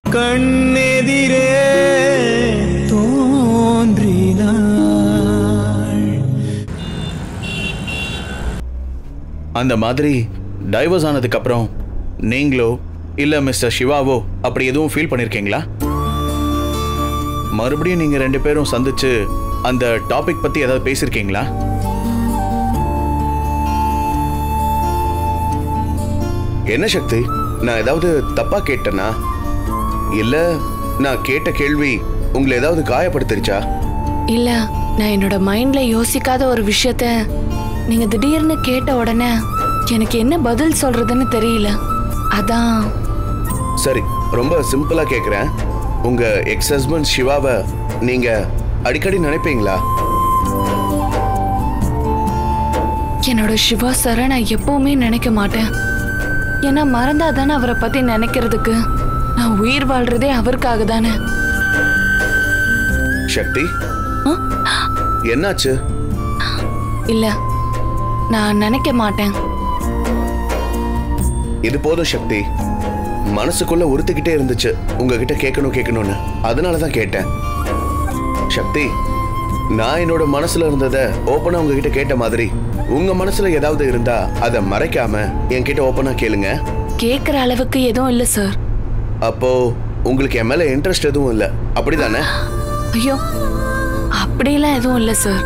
கண்ணெதிரே அந்த மாதிரி டைவர்ஸ் ஆனதுக்கு அப்புறம் நீங்களோ இல்ல மிஸ்டர் சிவாவோ அப்படி எதுவும் ஃபீல் பண்ணிருக்கீங்களா? மறுபடியும் நீங்க ரெண்டு பேரும் சந்திச்சு அந்த டாபிக் பத்தி ஏதாவது பேசிருக்கீங்களா? என்ன சக்தி, நான் ஏதாவது தப்பா கேட்டேனா? இல்ல நான் கேட்ட கேள்வி உங்களை ஏதாவது காயப்படுத்திருச்சா? இல்ல, நான் என்னோட மைண்ட்ல யோசிக்காத ஒரு விஷயத்த நீங்க திடீர்னு கேட்ட உடனே எனக்கு என்ன பதில் சொல்றதுன்னு தெரியல. அதான். சரி, ரொம்ப சிம்பிளா கேக்குறேன். உங்க எக்ஸ் ஹஸ்பண்ட் சிவாவை நீங்க அடிக்கடி நினைப்பீங்களா? என்னோட சிவா சாரை நான் எப்பவுமே நினைக்க மாட்டேன். ஏன்னா மறந்தா தானே அவரை பத்தி நினைக்கிறதுக்கு. நான் உயிர் வாழ்றதே அவருக்காக தானே. சக்தி, என்னாச்சு? இல்ல, நான் நினைக்க மாட்டேன். இது போதும் சக்தி. மனசுக்குள்ள உறுத்திக்கிட்டே இருந்துச்சு உங்ககிட்ட கேட்கணும்னு. அதனாலதான் கேட்டேன். சக்தி, நான் என்னோட மனசுல இருந்ததை ஓப்பனா உங்ககிட்ட கேட்ட மாதிரி உங்க மனசுல ஏதாவது இருந்தா அதை மறைக்காம என்கிட்ட ஓப்பனா கேளுங்க. கேக்குற அளவுக்கு எதுவும் இல்ல சார். அப்போ உங்களுக்கு என் மேல இன்ட்ரெஸ்ட் எதுவும் இல்ல, அப்படிதானே? ஐயோ, அப்படியெல்லாம் எதுவும் இல்ல சார்.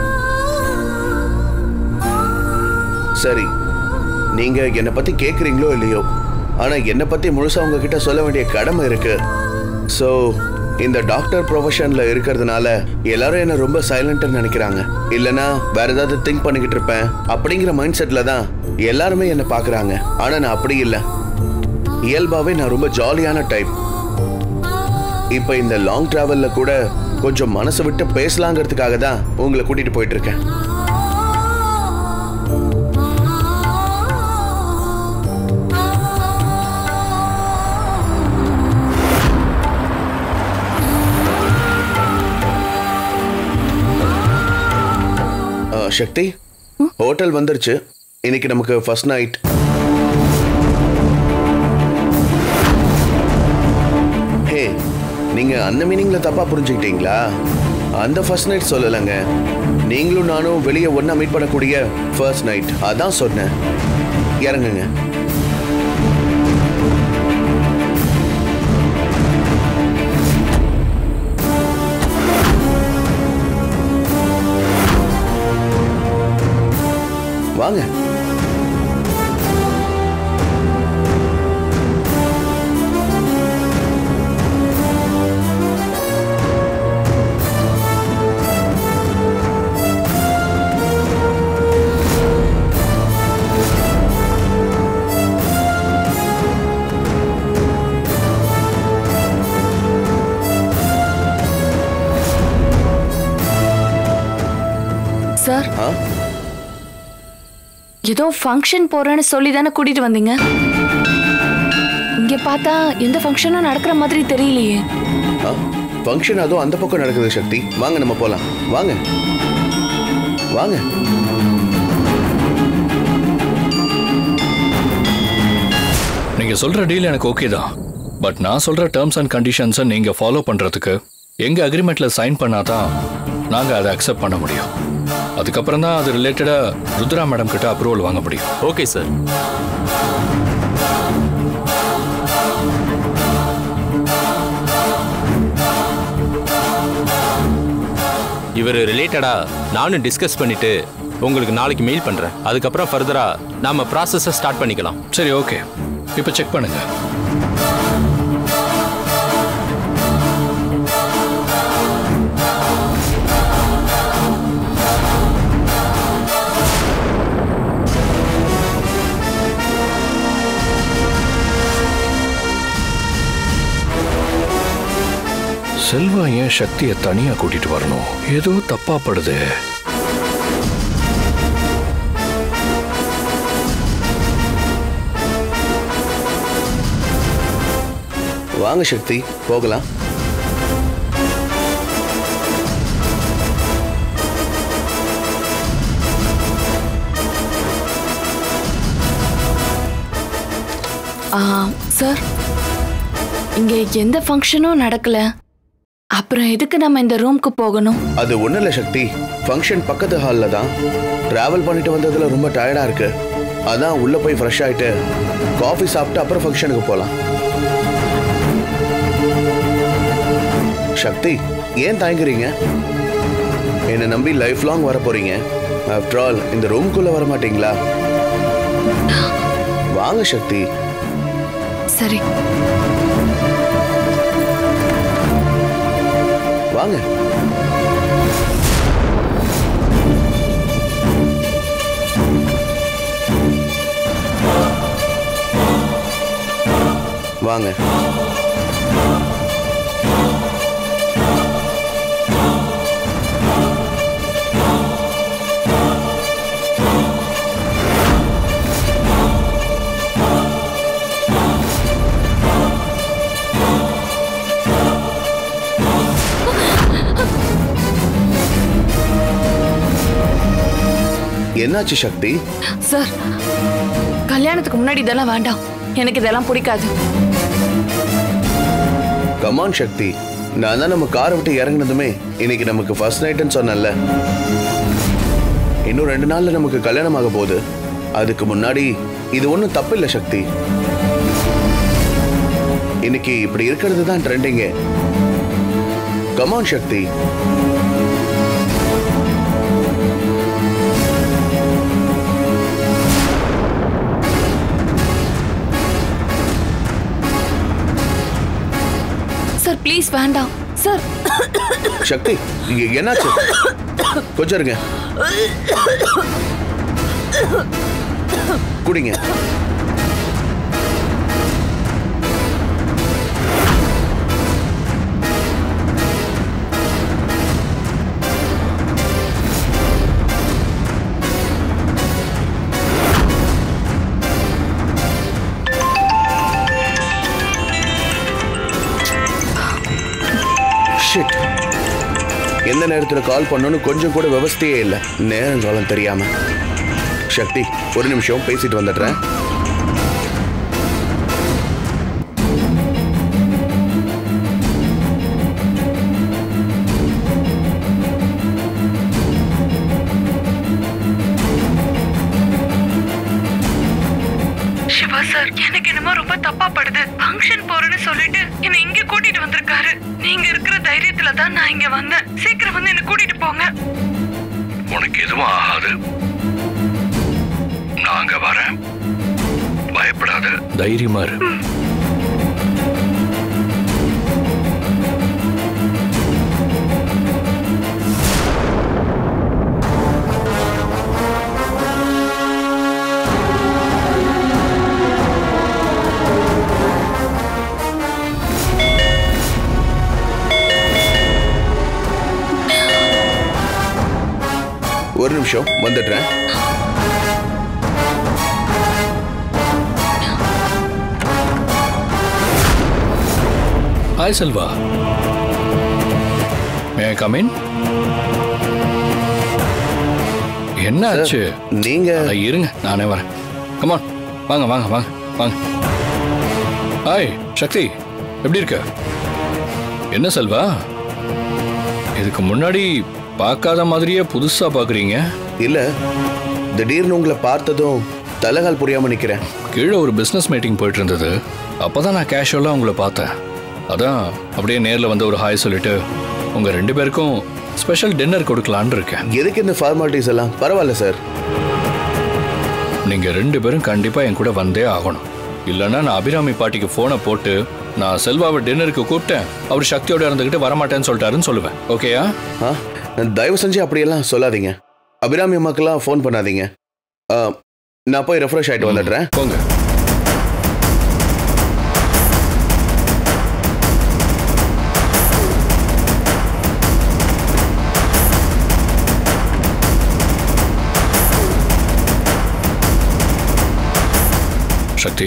சரி, நீங்க என்னை பத்தி கேக்குறீங்களோ இல்லையோ, ஆனா என்னை பத்தி முழுசா உங்ககிட்ட சொல்ல வேண்டிய கடமை இருக்கு. சோ இந்த டாக்டர் ப்ரொஃபஷன்ல இருக்கிறதுனால எல்லாரும் என்ன ரொம்ப சைலண்டா நினைக்கிறாங்க. இல்லனா வேற ஏதாவது திங்க் பண்ணிக்கிட்டு இருப்பேன் அப்படிங்கிற மைண்ட் செட்ல தான் எல்லாருமே என்ன பாக்குறாங்க. ஆனா நான் அப்படி இல்லை. இயல்பாவே நான் ரொம்ப ஜாலியான டைப். இப்ப இந்த லாங் டிராவல்ல கூட கொஞ்சம் மனசு விட்டு பேசலாங்கிறதுக்காக தான் உங்களை கூட்டிட்டு போயிட்டு இருக்கேன். சக்தி, ஹோட்டல் வந்துருச்சு. இன்னைக்கு நமக்கு ஃபர்ஸ்ட் நைட். ஹே, நீங்க அந்த மீனிங்ல தப்பா புரிஞ்சுக்கிட்டீங்களா? அந்த ஃபர்ஸ்ட் நைட் சொல்லலைங்க. நீங்களும் நானும் வெளியே ஒண்ணா மீட் பண்ணக்கூடிய ஃபர்ஸ்ட் நைட் அதான் சொன்னேன். இறங்குங்க. வாங்க. சார், ஏதோ ஃபங்க்ஷன் போறேன்னு சொல்லி தானே கூட்டிட்டு வந்தீங்க. இங்க பார்த்தா எந்த ஃபங்க்ஷனும் நடக்கிற மாதிரி தெரியலையே. ஃபங்க்ஷன் அதோ அந்த பக்கம் நடக்குது சக்தி. வாங்க நம்ம போலாம். வாங்க வாங்க. நீங்க சொல்ற டீல் எனக்கு ஓகே தான். பட் நான் சொல்ற டேர்ம்ஸ் அண்ட் கண்டிஷன்ஸை நீங்க ஃபாலோ பண்றதுக்கு எங்க அக்ரிமெண்ட்ல சைன் பண்ணாதான் நாங்க அதை அக்செப்ட் பண்ண முடியும். அதுக்கப்புறம் தான் அது ரிலேட்டடா ருத்ரா மேடம் கிட்ட அப்ரூவல் வாங்க முடியும். Okay sir. இவர் ரிலேட்டடா நானும் டிஸ்கஸ் பண்ணிட்டு உங்களுக்கு நாளைக்கு மெயில் பண்றேன். அதுக்கப்புறம் ஃபர்தரா நாம ப்ராசஸை ஸ்டார்ட் பண்ணிக்கலாம். சரி, ஓகே. இப்போ செக் பண்ணுங்க. செல்வா ஏன் சக்தியை தனியா கூட்டிட்டு வரணும்? ஏதோ தப்பா படுது. வாங்க சக்தி, போகலாம். சார், இங்க எந்த ஃபங்க்ஷனும் நடக்கல. அப்புறம் எதுக்கு நம்ம இந்த ரூம்க்கு போகணும்? அது ஒண்ணும் இல்ல சக்தி, ஃபங்க்ஷன் பக்கத்து ஹால்ல தான். டிராவல் பண்ணிட்டு வந்ததுல ரொம்ப டயர்டா இருக்கு. அதான் உள்ள போய் ஃப்ரெஷ் ஆயிட்டு காஃபி சாப்பிட்டு அப்புறம் ஃபங்க்ஷனுக்கு போலாம். சக்தி, ஏன் தயங்குறீங்க? என்னை நம்பி லைஃப் லாங் வர போறீங்க. ஆஃப்டர் ஆல் இந்த ரூம்குள்ள வர மாட்டீங்களா? வாங்க சக்தி. சரி வாங்க. வாங்க. என்னாச்சு சக்தி? சார், கல்யாணத்துக்கு முன்னாடி இதெல்லாம் வேண்டாம். எனக்கு இதெல்லாம் பிடிக்காது. கமான் சக்தி, நான் தான் நம்ம காரை விட்டு இறங்கினதுமே இன்னைக்கு நமக்கு ஃபர்ஸ்ட் நைட்னு சொன்னேன்ல. இன்னும் 2 நாள்ல நமக்கு கல்யாணம் ஆக போகுது. அதுக்கு முன்னாடி இது ஒன்றும் தப்பு இல்லை சக்தி. இன்னைக்கு இப்படி இருக்கிறது தான் ட்ரெண்டிங்க. கமான் சக்தி. சார் ப்ளீஸ் வேண்டாம் சார். சக்தி, என்னாச்சு? கொஞ்சம் இருங்க. குடிங்க. எந்த நேரத்தில் கால் பண்ணணும்னு கொஞ்சம் கூட விவஸ்தையே இல்லை. நேரங்காலம் தெரியாம. சக்தி, ஒரு நிமிஷம் பேசிட்டு வந்துடுறேன். சிவா சார், எனக்கு என்னமோ ரொம்ப தப்பா படுது. ஃபங்க்ஷன் போறேன்னு சொல்லிட்டு என்னை இங்க கூட்டிட்டு வந்திருக்காரு. நீங்க இருக்கிற தைரியத்துல தான் நான் இங்க வந்தேன். சீக்கிரம் வந்து என்ன கூட்டிட்டு போங்க. உனக்கு எதுவும் ஆகாது, நாங்க வரேன். பயப்படாத, தைரியமா இரு. ஒரு நிமிஷம் வந்துடுறேன். Hi Selva, may I come in? என்ன ஆச்சு? நீங்க இருங்க, நானே வரேன். கமான், வாங்க வாங்க வாங்க வாங்க. ஹாய் சக்தி, எப்படி இருக்க? என்ன செல்வா, இதுக்கு முன்னாடி பார்க்காத மாதிரியே புதுசா பாக்குறீங்க? இல்ல, திடீர்னு உங்களை பார்த்ததும் தலைகால் புரியாம நிக்கிறேன். கீழே ஒரு பிசினஸ் மீட்டிங் போயிட்டு இருந்தது. அப்பதான் நான் கேஷுவலா உங்களை பார்த்தேன். அதான் அப்படியே நேர்ல வந்து ஒரு ஹாய் சொல்லிட்டு உங்க 2 பேருக்கும் ஸ்பெஷல் டின்னர் கொடுக்கலான்னு இருக்கேன். எதுக்கு இந்த ஃபார்மாலிட்டிஸ் எல்லாம்? பரவாயில்ல சார். நீங்க 2 பேரும் கண்டிப்பா என் கூட வந்தே ஆகணும். இல்லைன்னா நான் அபிராமி பாட்டிக்கு போனை போட்டு நான் செல்வாவை டின்னருக்கு கூப்பிட்டேன், அவர் சக்தியோட இருந்துகிட்டு வரமாட்டேன்னு சொல்லிட்டாருன்னு சொல்லுவேன். ஓகேயா? தயவு செஞ்சு அப்படியெல்லாம் சொல்லாதீங்க. அபிராமி அம்மாக்கெல்லாம் ஃபோன் பண்ணாதீங்க. நான் போய் ரெஃப்ரெஷ் ஆயிட்டு வந்துடுறேன். போங்க. சக்தி,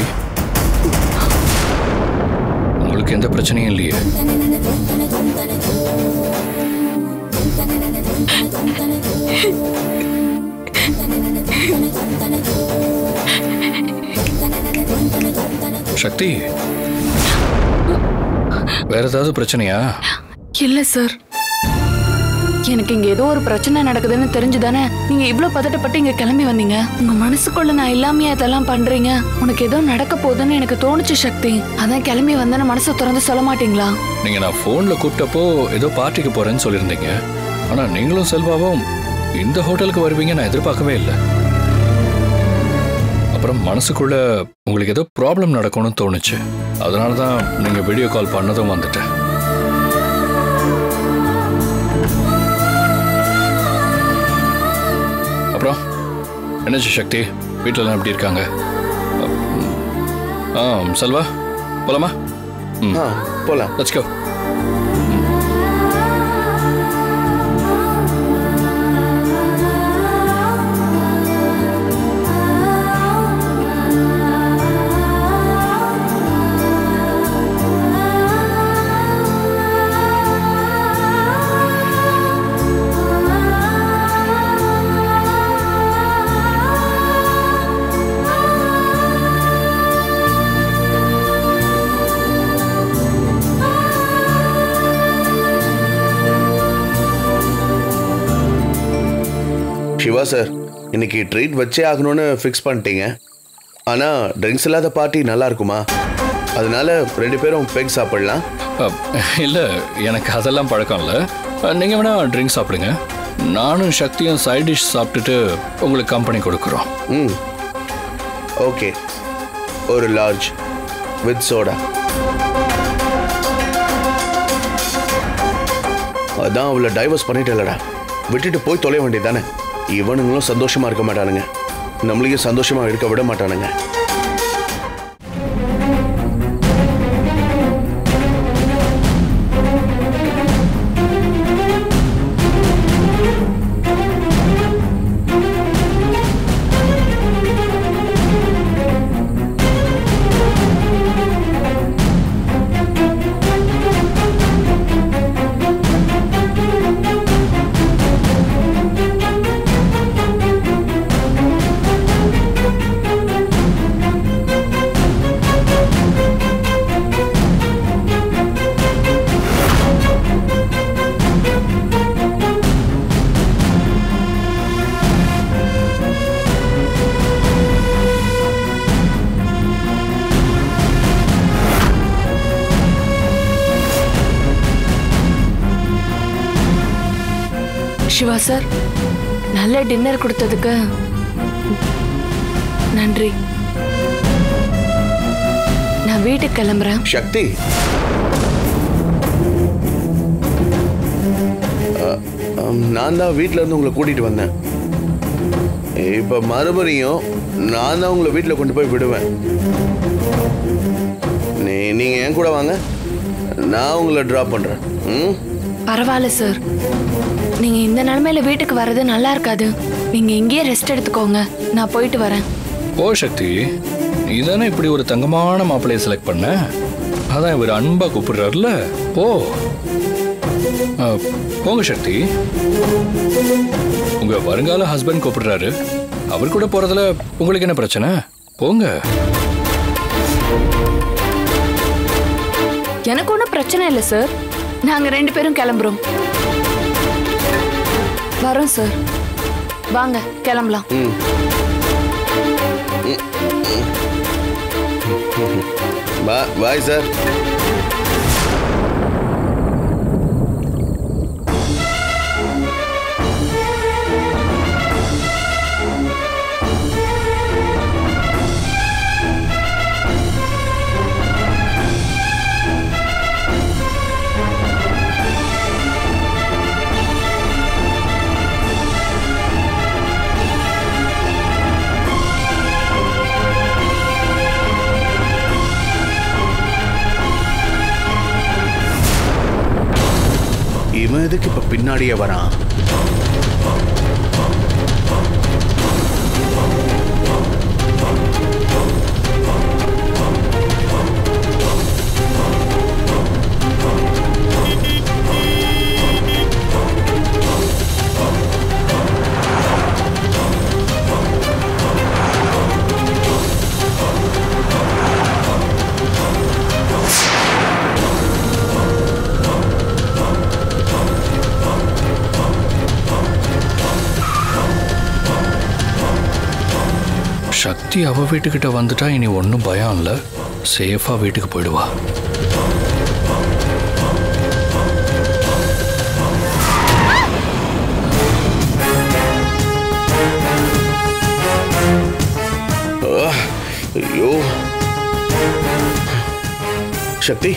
உங்களுக்கு எந்த பிரச்சனையும் இல்லையே? சக்தி, வேற ஏதாவது பிரச்சனையா? இல்ல சார், எனக்கு இங்க ஏதோ ஒரு பிரச்சனை நடக்குதுன்னு தெரிஞ்சுதானே நீங்க இவ்ளோ பதட்டப்பட்டு இங்க கிளம்பி வந்தீங்க. உங்க மனசுக்குள்ள நான் இல்லாமையா இதெல்லாம் பண்றீங்க? உனக்கு ஏதோ நடக்க போகுதுன்னு எனக்கு தோணுச்சு சக்தி, அதான் கிளம்பி வந்தேன்னு மனசை திறந்து சொல்ல மாட்டீங்களா? நீங்க நான் போன்ல கூப்பிட்டப்போ ஏதோ பார்ட்டிக்கு போறேன்னு சொல்லியிருந்தீங்க. ஆனா நீங்களும் செல்வாவும் இந்த ஹோட்டலுக்கு வருவீங்க நான் எதிர்பார்க்கவே இல்லை. அப்புறம் மனசுக்குள்ள உங்களுக்கு ஏதோ ப்ராப்ளம் நடக்கும்னு தோணுச்சு. அதனாலதான் நீங்க வீடியோ கால் பண்ணதும் வந்துட்டேன். அப்புறம் என்னாச்சு சக்தி, வீட்டிலலாம் எப்படி இருக்காங்க? செல்வா போலாமா? போலாம். Let's go. சிவா சார், இன்னைக்கு ட்ரீட் வச்சே ஆகணும்னு ஃபிக்ஸ் பண்ணிட்டீங்க. ஆனால் ட்ரிங்க்ஸ் இல்லாத பார்ட்டி நல்லா இருக்குமா? அதனால 2 பேரும் பெக் சாப்பிடலாம். இல்லை, எனக்கு அதெல்லாம் பழக்கம் இல்லை. நீங்கள் வேணா ட்ரிங்க்ஸ் சாப்பிடுங்க. நானும் சக்தியும் சைட் டிஷ் சாப்பிட்டுட்டு உங்களுக்கு கம்பெனி கொடுக்குறோம். ஓகே, ஒரு லார்ஜ் வித் சோடா. அதான் அவளை டைவர்ஸ் பண்ணிட்டேலடா, விட்டுட்டு போய் தொலைய வேண்டியதானே. இவனுங்களும் சந்தோஷமா இருக்க மாட்டானுங்க, நம்மளையும் சந்தோஷமா இருக்க விட மாட்டானுங்க. சிவா சார், நல்ல டின்னர் கொடுத்ததுக்கு நன்றி. நான் வீட்டுக்கு கிளம்புறேன். சக்தி, நான் தான் வீட்டில இருந்து உங்களை கூட்டிட்டு வந்தேன். இப்ப மறுபடியும் நான் தான் உங்களை வீட்டில் கொண்டு போய் விடுவேன். நீங்க என் கூட வாங்க, நான் உங்களை டிராப் பண்றேன். பரவாயில்ல சார், நீங்க இந்த நிலைமையில வீட்டுக்கு வர்றது நல்லா இருக்காது. நீங்க இங்கேயே ரெஸ்ட் எடுத்துக்கோங்க, நான் போயிட்டு வரேன். ஓ சக்தி, நீ தானே இப்படி ஒரு தங்கமான மாப்பிள்ளையை செலக்ட் பண்ண, அதான் இவர் அன்பா கூப்பிடுறாருல. போங்க சக்தி, உங்க வருங்கால ஹஸ்பண்ட் கூப்பிடுறாரு, அவர் கூட போறதுல உங்களுக்கு என்ன பிரச்சனை? போங்க. எனக்கு ஒன்றும் பிரச்சனை இல்லை சார், நாங்க 2 பேரும் கிளம்புறோம். வரோம் சார், வாங்க கிளம்பலாம். Bye sir. இவன் எதுக்கு இப்ப பின்னாடியே வரான்? சக்தி அவ வீட்டுக்கிட்ட வந்துட்டா இனி ஒன்றும் பயம் இல்லை, சேஃபா வீட்டுக்கு போயிடுவா. ஐயோ சக்தி,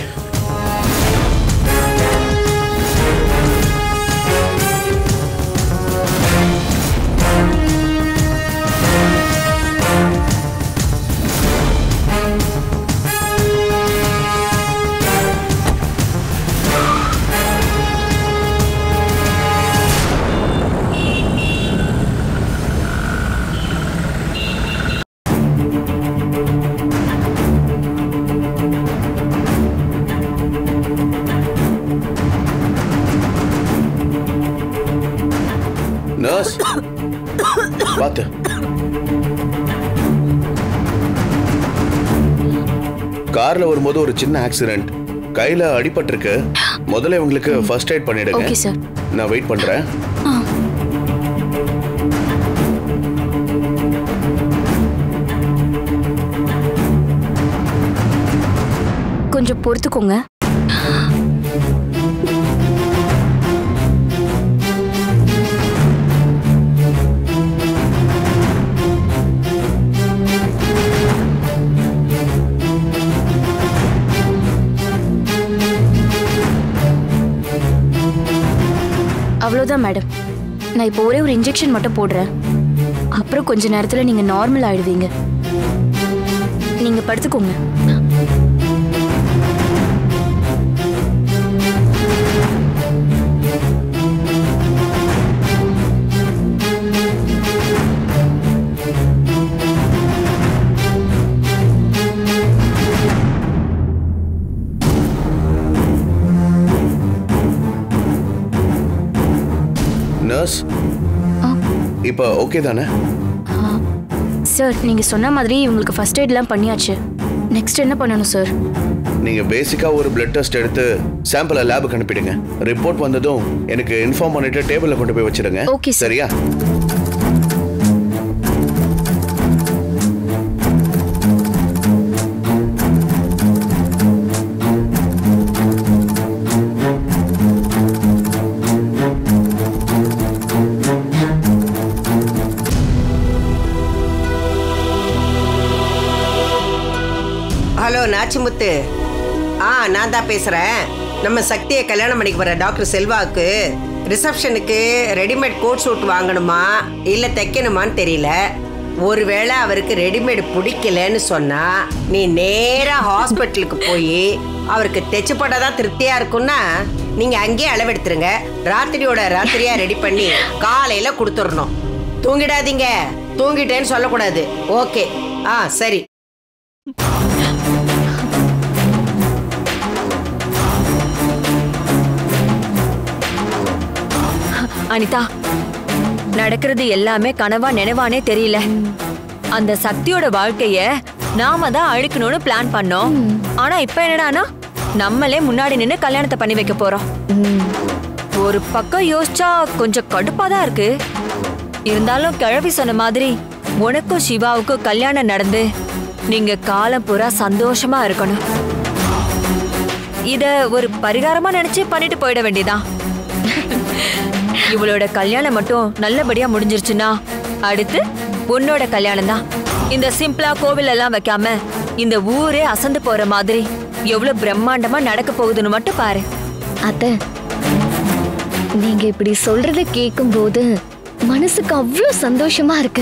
நர்ஸ் பாத்து. கார்ல வரும்போது ஒரு சின்ன ஆக்சிடென்ட், கையில அடிபட்டிருக்கு. முதல்ல உங்களுக்கு ஃபர்ஸ்ட் எய்ட் பண்ணிடுங்க. Okay sir. நான் வெயிட் பண்றேன். கொஞ்சம் பொறுத்துக்கோங்க. அவ்வளோதான் மேடம். நான் இப்போ ஒரே ஒரு இன்ஜெக்ஷன் மட்டும் போடுறேன். அப்புறம் கொஞ்ச நேரத்தில் நீங்க நார்மல் ஆயிடுவீங்க. நீங்க படுத்துக்கோங்க. நர்ஸ், இப்போ ஓகே தானே? சார், நீங்க சொன்ன மாதிரி இவங்களுக்கு ஃபர்ஸ்ட் எய்ட்லாம் பண்ணியாச்சு. நெக்ஸ்ட் என்ன பண்ணணும் சார்? நீங்க பேசிக்கா ஒரு பிளட் டெஸ்ட் எடுத்து சாம்பிளை லேபுக்கு அனுப்பிடுங்க. ரிப்போர்ட் வந்ததும் எனக்கு இன்ஃபார்ம் பண்ணிட்டு டேபிள்ல கொண்டு போய் வச்சிடுங்க. Okay sir. சரியா? ஹலோ நாச்சிமுத்து. நான் தான் பேசுகிறேன். நம்ம சக்தியை கல்யாணம் பண்ணிக்க போகிற டாக்டர் செல்வாவுக்கு ரிசப்ஷனுக்கு ரெடிமேட் கோட் சூட் வாங்கணுமா இல்லை தைக்கணுமான்னு தெரியல. ஒருவேளை அவருக்கு ரெடிமேட் பிடிக்கலன்னு சொன்னால் நீ நேராக ஹாஸ்பிட்டலுக்கு போய் அவருக்கு தைச்சு போட்டால் தான் திருப்தியாக இருக்குன்னா நீங்கள் அங்கேயே அளவெடுத்துருங்க. ராத்திரியோட ராத்திரியாக ரெடி பண்ணி காலையில் கொடுத்துடணும். தூங்கிடாதீங்க, தூங்கிட்டேன்னு சொல்லக்கூடாது. ஓகே, சரி. அனிதா, நடக்கிறது எல்லாமே கனவா நினைவானே தெரியல. அந்த சக்தியோட வாழ்க்கைய நாம தான் அழிக்கணும்னு பிளான் பண்ணோம். ஆனா இப்ப என்னடானா நம்மளே முன்னாடி நின்னு கல்யாணத்தை பண்ணி வைக்க போறோம். ஒரு பக்கம் யோசிச்சா கொஞ்சம் கடுப்பா தான் இருக்கு. இருந்தாலும் கிழவி சொன்ன மாதிரி உனக்கும் சிவாவுக்கும் கல்யாணம் நடந்து நீங்க காலம் பூரா சந்தோஷமா இருக்கணும். இத ஒரு பரிகாரமா நினைச்சு பண்ணிட்டு போயிட வேண்டியதான். இவளோட கல்யாணம் மட்டும் நல்லபடியா முடிஞ்சிருச்சுன்னா அடுத்து உன்னோட கல்யாணம் தான். இந்த சிம்பிளா கோவில் எல்லாம் வைக்காம இந்த ஊரே அசந்து போற மாதிரி எவ்வளவு பிரம்மாண்டமா நடக்க போகுதுன்னு மட்டும் பாரு. அத்தை, நீங்க இப்படி சொல்றத கேட்கும் போது மனசுக்கு அவ்வளவு சந்தோஷமா இருக்கு.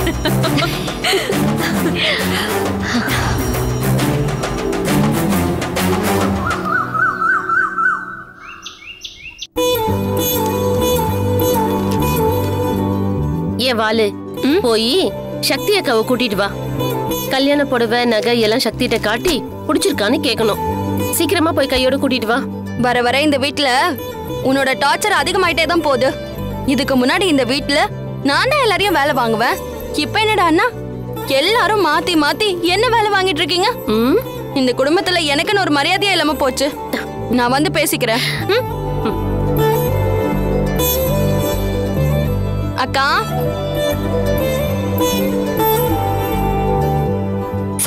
ஏ வாலு, போய் சக்தி அக்காவை கூட்டிட்டு வா. கல்யாண புடவை நகை எல்லாம் சக்திகிட்ட காட்டி பிடிச்சிருக்கான்னு கேட்கணும். சீக்கிரமா போய் கையோட கூட்டிட்டு வா. வர வர இந்த வீட்ல உன்னோட டார்ச்சர் அதிகமாயிட்டே தான் போகுது. இதுக்கு முன்னாடி இந்த வீட்ல நான் தான் எல்லாரையும் வேலை வாங்குவேன். இப்ப என்னடான்னா எல்லாரும் மாத்தி மாத்தி என்ன வேலை வாங்கிட்டு இருக்கீங்க? இந்த குடும்பத்துல எனக்குன்னு ஒரு மரியாதையே இல்லாம போச்சு. நான் வந்து பேசிக்கிறேன்.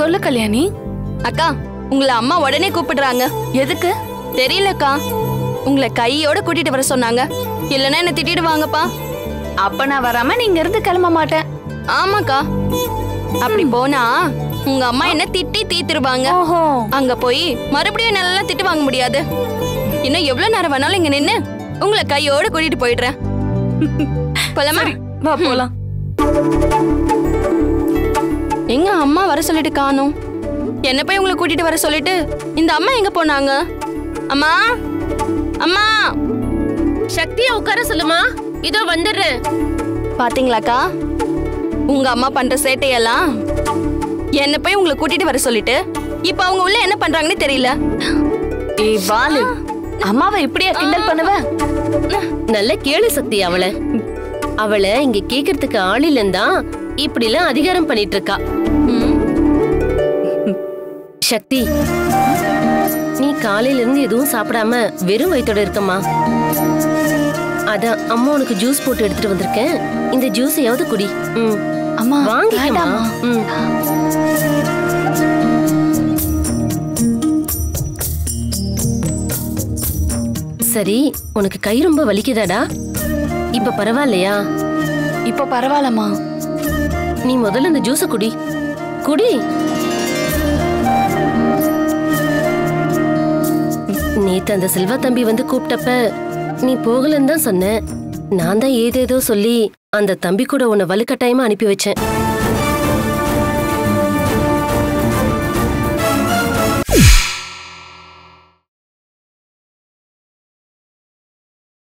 சொல்லு கல்யாணி. அக்கா உங்களை அம்மா உடனே கூப்பிடுறாங்க. எதுக்கு? தெரியலக்கா, உங்களை கையோட கூட்டிட்டு வர சொன்னாங்க. இல்லைன்னா என்ன திட்டிடுவாங்கப்பா. அப்ப நான் வராம நீங்க இருந்து கிளம்ப மாட்டேன். ஆமாக்கா, அப்படி போனா உங்க அம்மா என்ன திட்டி தீத்துருவாங்க. ஓஹோ. அங்க போய் மறுபடியும் நல்லா திட்டு வாங்க முடியாது. இன்னும் எவ்வளவு நேரம் வேணாலும் இங்க நின்னு உங்களை கையோட கூட்டிட்டு போயிடுறேன். போலாமா? வா போலாம். எங்க அம்மா வர சொல்லிட்டு காணோம். என்ன போய் உங்களை கூட்டிட்டு வர சொல்லிட்டு இந்த அம்மா எங்க போனாங்க? அம்மா, அம்மா. சக்தியை உட்கார சொல்லுமா, இதோ வந்துடுறேன். பாத்தீங்களாக்கா, உங்க அம்மா பண்ற சேட்டையெல்லாம். என்ன போய் உங்களை கூட்டிட்டு வர சொல்லிட்டு இப்ப அவங்க உள்ள என்ன பண்றாங்கன்னு தெரியல. ஏய் வாலு, அம்மாவை இப்படியா கிண்டல் பண்ணுவ? நல்ல கேளு சக்தி, அவளை இங்க கேக்குறதுக்கு ஆள் இல்லைன்னா இப்படி எல்லாம் அதிகாரம் பண்ணிட்டு இருக்கா. சக்தி, நீ காலையில இருந்து எதுவும் சாப்பிடாம வெறும் வயித்தோட இருக்கமா. அதான் அம்மா உனக்கு ஜூஸ் போட்டு எடுத்துட்டு வந்திருக்கேன். இந்த ஜூஸையாவது குடி. அம்மா வாங்கிக்கமா. சரி, உனக்கு கை ரொம்ப வலிக்குதாடா? இப்ப பரவாயில்லையா? இப்ப பரவாயில்லம்மா. நீ முதல்ல இந்த ஜூஸ குடி. குடி. நேத்து அந்த செல்வா தம்பி வந்து கூப்பிட்டப்ப நீ போகலன்னு தான் சொன்ன. நான் தான் ஏதேதோ சொல்லி அந்த தம்பி கூட உன்னை வலுக்கட்டாயமா அனுப்பி வச்சேன்.